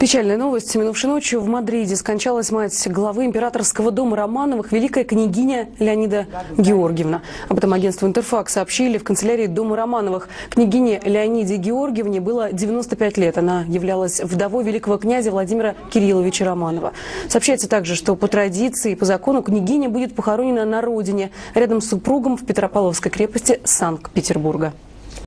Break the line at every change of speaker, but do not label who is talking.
Печальная новость. Минувшей ночью в Мадриде скончалась мать главы императорского дома Романовых, великая княгиня Леонида Георгиевна. Об этом агентству «Интерфакс» сообщили в канцелярии дома Романовых. Княгине Леониде Георгиевне было 95 лет. Она являлась вдовой великого князя Владимира Кирилловича Романова. Сообщается также, что по традиции и по закону княгиня будет похоронена на родине, рядом с супругом в Петропавловской крепости Санкт-Петербурга.